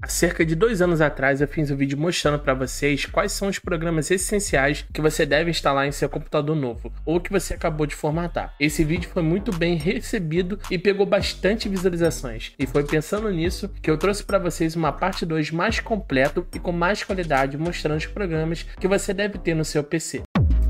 Há cerca de 2 anos atrás eu fiz um vídeo mostrando para vocês quais são os programas essenciais que você deve instalar em seu computador novo ou que você acabou de formatar. Esse vídeo foi muito bem recebido e pegou bastante visualizações, e foi pensando nisso que eu trouxe para vocês uma parte 2 mais completo e com mais qualidade, mostrando os programas que você deve ter no seu PC.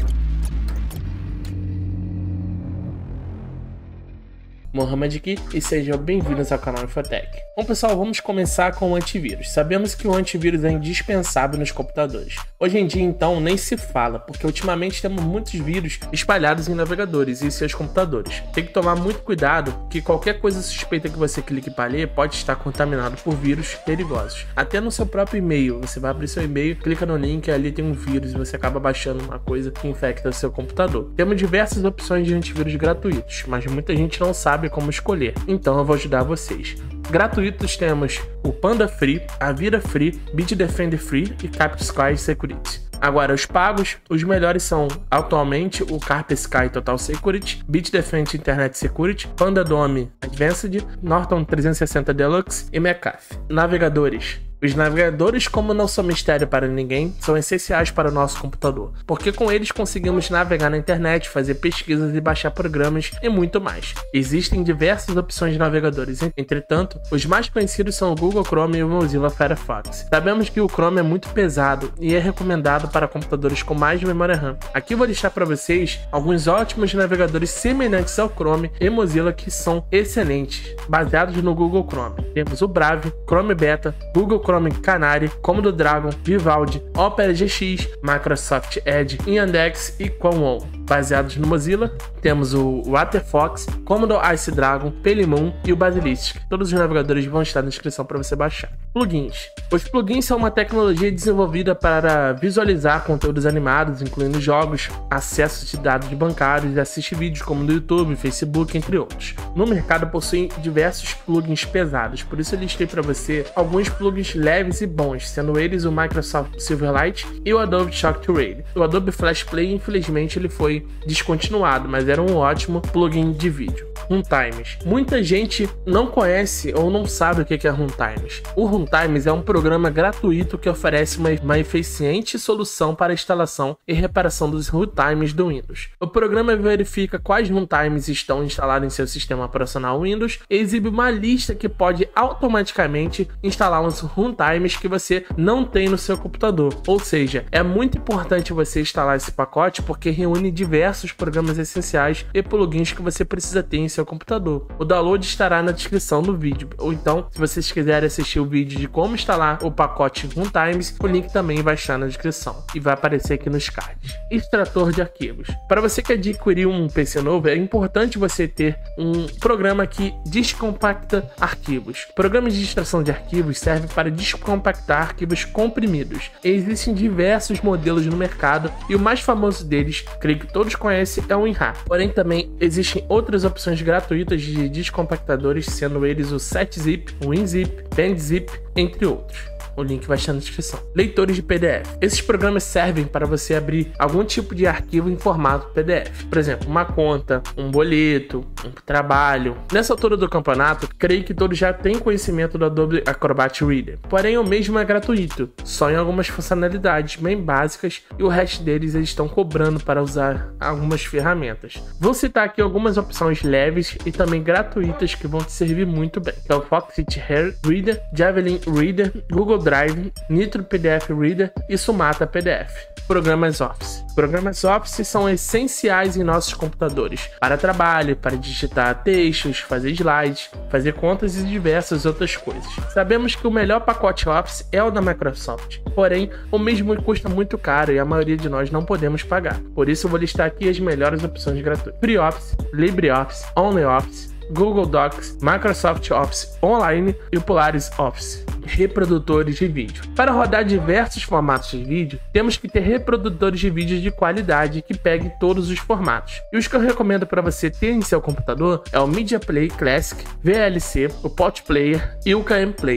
Mohamed aqui e sejam bem-vindos ao canal Infotech. Bom pessoal, vamos começar com o antivírus. Sabemos que o antivírus é indispensável nos computadores. Hoje em dia então nem se fala, porque ultimamente temos muitos vírus espalhados em navegadores e seus computadores. Tem que tomar muito cuidado, que qualquer coisa suspeita que você clique para ler pode estar contaminado por vírus perigosos. Até no seu próprio e-mail, você vai abrir seu e-mail, clica no link, ali tem um vírus e você acaba baixando uma coisa que infecta o seu computador. Temos diversas opções de antivírus gratuitos, mas muita gente não sabe como escolher, então eu vou ajudar vocês. Gratuitos temos o Panda Free, Avira Free, Bitdefender Free e Kaspersky Security. Agora, os pagos, os melhores são atualmente o Kaspersky Total Security, Bitdefender Internet Security, Panda Dome Advanced, Norton 360 Deluxe e McAfee. Navegadores. Os navegadores, como não são mistério para ninguém, são essenciais para o nosso computador, porque com eles conseguimos navegar na internet, fazer pesquisas e baixar programas e muito mais. Existem diversas opções de navegadores, entretanto, os mais conhecidos são o Google Chrome e o Mozilla Firefox. Sabemos que o Chrome é muito pesado e é recomendado para computadores com mais memória RAM. Aqui vou listar para vocês alguns ótimos navegadores semelhantes ao Chrome e Mozilla que são excelentes, baseados no Google Chrome. Temos o Brave, Chrome Beta, Google Chrome Canary, Commodore Dragon, Vivaldi, Opera GX, Microsoft Edge, Yandex e QuanOn. Baseados no Mozilla, temos o WaterFox, Commodore Ice Dragon, Pelimun e o Basilisk. Todos os navegadores vão estar na descrição para você baixar. Plugins. Os plugins são uma tecnologia desenvolvida para visualizar conteúdos animados, incluindo jogos, acesso de dados bancários e assistir vídeos como no YouTube, Facebook, entre outros. No mercado possuem diversos plugins pesados, por isso eu listei para você alguns plugins leves e bons, sendo eles o Microsoft Silverlight e o Adobe Shockwave. O Adobe Flash Player, infelizmente, ele foi descontinuado, mas era um ótimo plugin de vídeo. Runtimes. Muita gente não conhece ou não sabe o que é Runtimes. O Runtimes é um programa gratuito que oferece uma eficiente solução para a instalação e reparação dos runtimes do Windows. O programa verifica quais runtimes estão instalados em seu sistema operacional Windows e exibe uma lista que pode automaticamente instalar os runtimes que você não tem no seu computador. Ou seja, é muito importante você instalar esse pacote porque reúne diversos programas essenciais e plugins que você precisa ter em seu computador. O download estará na descrição do vídeo, ou então, se vocês quiserem assistir o vídeo de como instalar o pacote Runtimes, o link também vai estar na descrição e vai aparecer aqui nos cards. Extrator de arquivos. Para você que adquirir um PC novo, é importante você ter um programa que descompacta arquivos. Programas de extração de arquivos servem para descompactar arquivos comprimidos. Existem diversos modelos no mercado e o mais famoso deles, creio que todos conhecem, é o WinRAR. Porém, também existem outras opções gratuitas de descompactadores, sendo eles o SetZip, o WinZip, PenZip, entre outros. O link vai estar na descrição. Leitores de PDF. Esses programas servem para você abrir algum tipo de arquivo em formato PDF. Por exemplo, uma conta, um boleto, um trabalho. Nessa altura do campeonato, creio que todos já têm conhecimento do Adobe Acrobat Reader. Porém, o mesmo é gratuito, só em algumas funcionalidades bem básicas, e o resto deles eles estão cobrando para usar algumas ferramentas. Vou citar aqui algumas opções leves e também gratuitas que vão te servir muito bem. É o Foxit Hair Reader, Javelin Reader, Google Drive, Nitro PDF Reader e Sumatra PDF. Programas Office. Programas Office são essenciais em nossos computadores para trabalho, para digitar textos, fazer slides, fazer contas e diversas outras coisas. Sabemos que o melhor pacote Office é o da Microsoft, porém o mesmo custa muito caro e a maioria de nós não podemos pagar. Por isso eu vou listar aqui as melhores opções gratuitas: FreeOffice, LibreOffice, OnlyOffice, Google Docs, Microsoft Office Online e o Polaris Office. Reprodutores de vídeo. Para rodar diversos formatos de vídeo, temos que ter reprodutores de vídeo de qualidade que peguem todos os formatos. E os que eu recomendo para você ter em seu computador é o Media Player Classic, VLC, o Pot Player e o KM Player.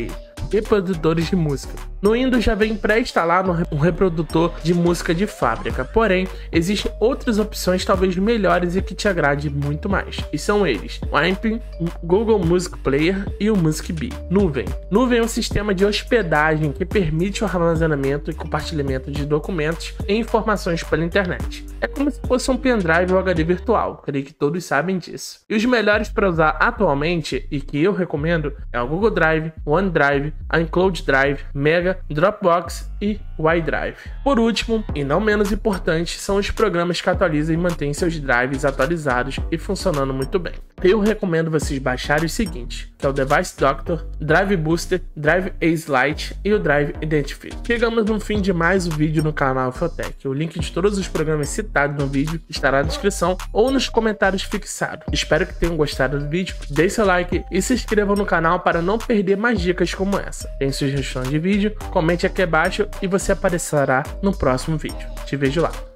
reprodutores de música. No Windows já vem pré-instalado um reprodutor de música de fábrica, porém, existem outras opções talvez melhores e que te agrade muito mais. E são eles: o Amping, o Google Music Player e o Music Bee. Nuvem. Nuvem é um sistema de hospedagem que permite o armazenamento e compartilhamento de documentos e informações pela internet. É como se fosse um pendrive ou HD virtual, creio que todos sabem disso. E os melhores para usar atualmente, e que eu recomendo, é o Google Drive, OneDrive, iCloud Drive, Mega, Dropbox e OneDrive. Por último, e não menos importante, são os programas que atualizam e mantêm seus drives atualizados e funcionando muito bem. Eu recomendo vocês baixarem os seguintes, que é o Device Doctor, Drive Booster, Drive Ace Lite e o Drive Identify. Chegamos no fim de mais um vídeo no canal Infotech. O link de todos os programas citados no vídeo estará na descrição ou nos comentários fixados. Espero que tenham gostado do vídeo, deixe seu like e se inscreva no canal para não perder mais dicas como essa. Tem sugestão de vídeo? Comente aqui abaixo e você aparecerá no próximo vídeo. Te vejo lá.